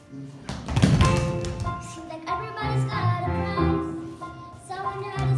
Seems like everybody's got a price. Someone had a